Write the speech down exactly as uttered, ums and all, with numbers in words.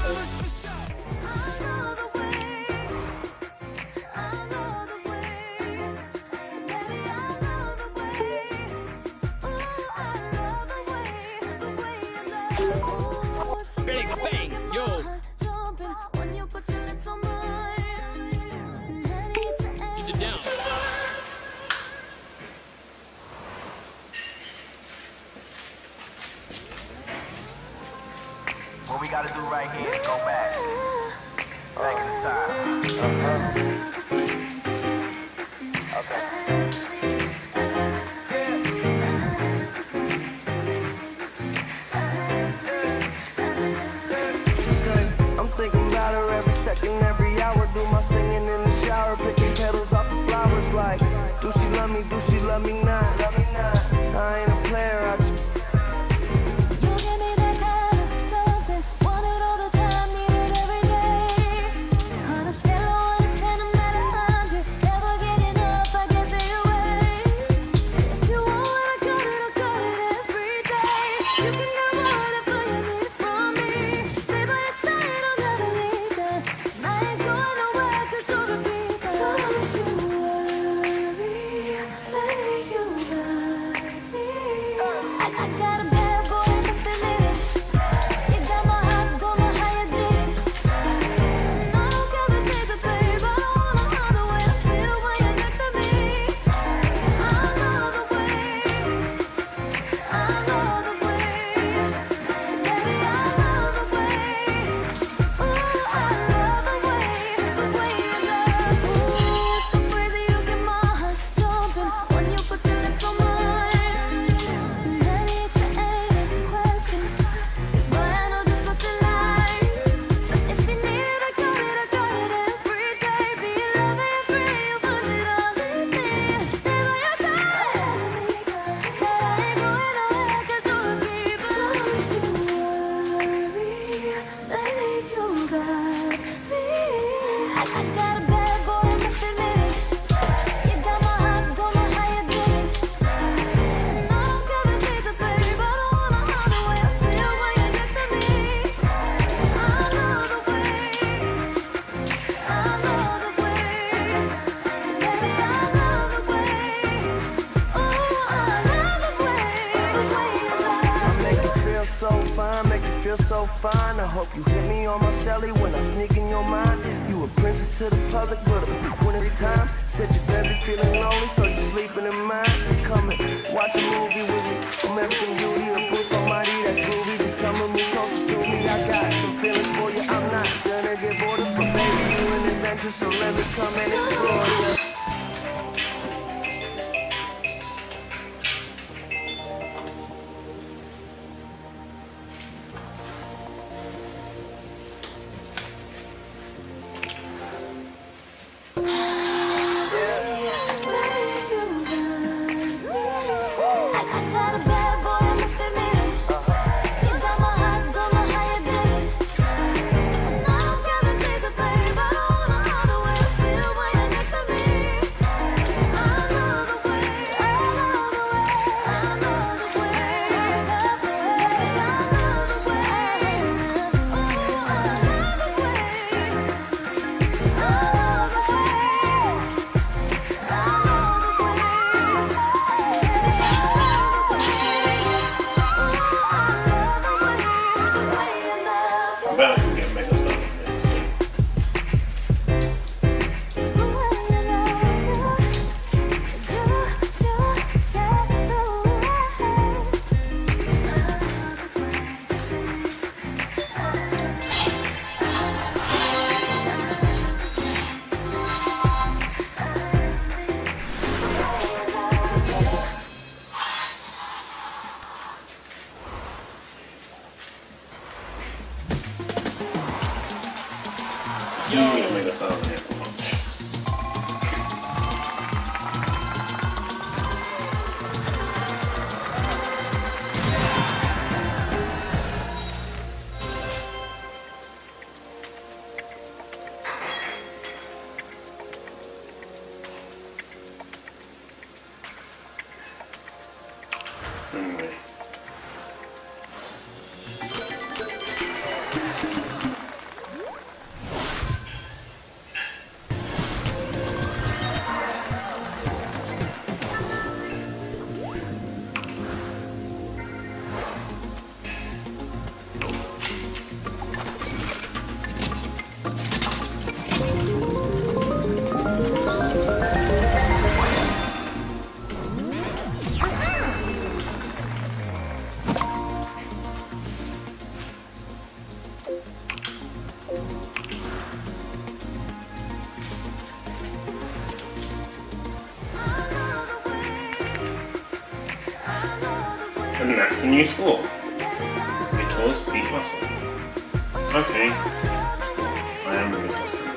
What we gotta do right here is go back. Back in the time. Uh-huh. Okay. I'm thinking about her every second, every hour. Do my singing in the shower, picking petals off the flowers. Like, do she love me? Do she love me not? Love me not. I ain't a player. I just so fine. I hope you hit me on my celly when I sneak in your mind. You a princess to the public, but when it's time, said you better be feeling lonely, so you sleeping in mine. Come and watch a movie with me. American Beauty, a Bruce Almighty, that's groovy. Just come and move closer to me. I got some feelings for you. I'm not gonna get bored of, but baby, you an adventure, so let me come and explore you. You need to make us stop there. Anyway. a new score. RHITTOURS beat Muscle. Okay. I am the good customer.